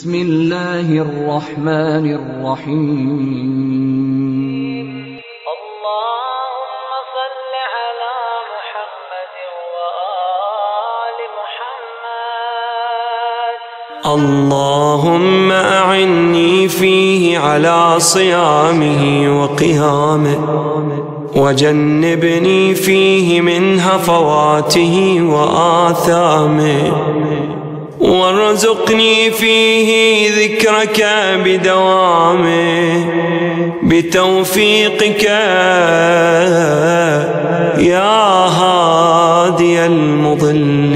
بسم الله الرحمن الرحيم. اللهم صل على محمد وآل محمد. اللهم أعني فيه على صيامه وقيامه، وجنبني فيه من هفواته وآثامه، وارزقني فيه ذكرك بدوامه بتوفيقك يا هادي المضل.